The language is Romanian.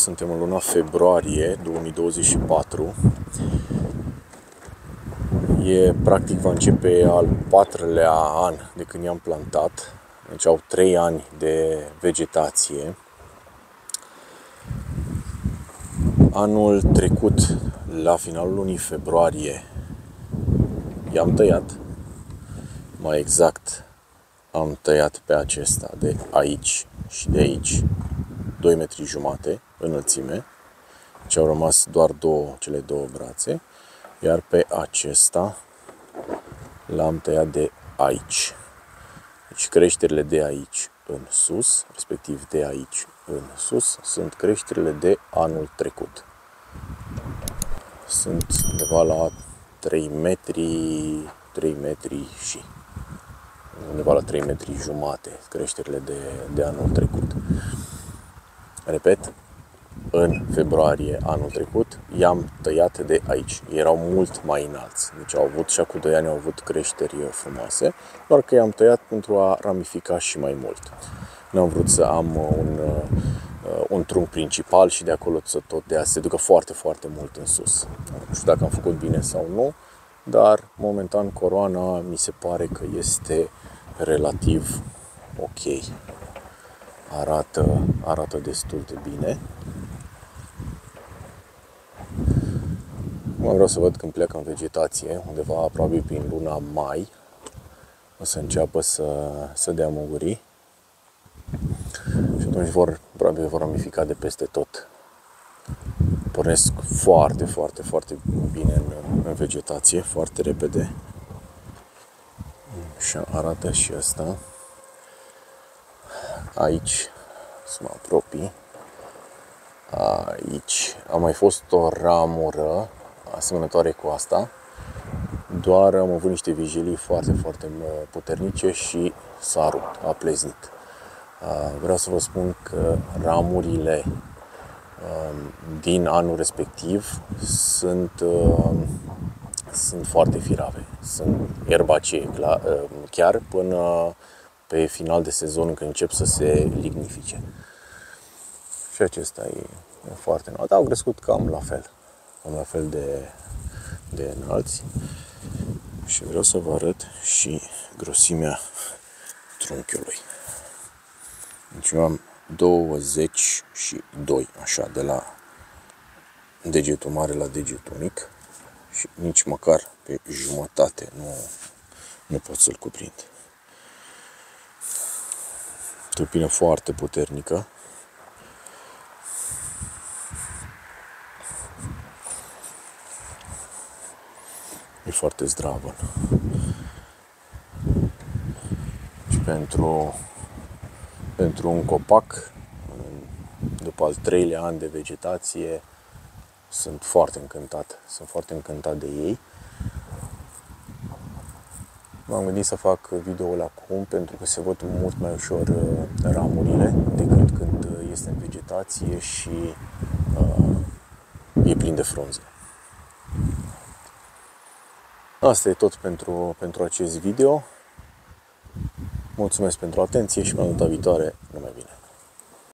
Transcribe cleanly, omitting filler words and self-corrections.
suntem în luna februarie 2024. Practic va începe al 4-lea an de când i-am plantat. Deci au 3 ani de vegetație. Anul trecut, la finalul lunii februarie, i-am tăiat. Mai exact, am tăiat pe acesta de aici și de aici 2,5 metri înălțime. Deci au rămas doar cele două brațe. Iar pe acesta l-am tăiat de aici. Deci creșterile de aici în sus, respectiv de aici în sus, sunt creșterile de anul trecut. Sunt undeva la 3 metri și undeva la 3,5 metri creșterile de anul trecut. Repet, în februarie anul trecut i-am tăiat de aici. Erau mult mai înalți. Deci au avut și acum 2 ani au avut creșteri frumoase, doar că i-am tăiat pentru a ramifica și mai mult. N-am vrut să am un trunchi principal și de acolo să se ducă foarte, foarte mult în sus. Nu știu dacă am făcut bine sau nu, dar momentan coroana mi se pare că este relativ ok. Arată destul de bine. Mă vreau să văd când plec în vegetație, undeva aproape prin luna mai, o să înceapă să dea mugurii și atunci probabil vor ramifica de peste tot. Pornesc foarte, foarte, foarte bine în vegetație, foarte repede. Și arată și asta. Aici, să mă apropii, aici a mai fost o ramură asemănătoare cu asta, doar am avut niște vigilii foarte, foarte puternice și s-a rupt, a pleznit. Vreau să vă spun că ramurile din anul respectiv sunt foarte firave, sunt erbacee, chiar până pe final de sezon, când încep să se lignifice. Și acesta e foarte înalt. Au crescut cam la fel de înalți. Și vreau să vă arăt și grosimea trunchiului. Deci eu am 22, așa, de la degetul mare la degetul mic și nici măcar pe jumătate nu pot să-l cuprind. Tulpină foarte puternică. E foarte zdravă. Și pentru un copac, după al 3-lea an de vegetație, sunt foarte încântat de ei. M-am gândit să fac videoul acum pentru că se văd mult mai ușor ramurile decât când este în vegetație și e plin de frunze. Asta e tot pentru acest video. Mulțumesc pentru atenție și până data viitoare, numai bine!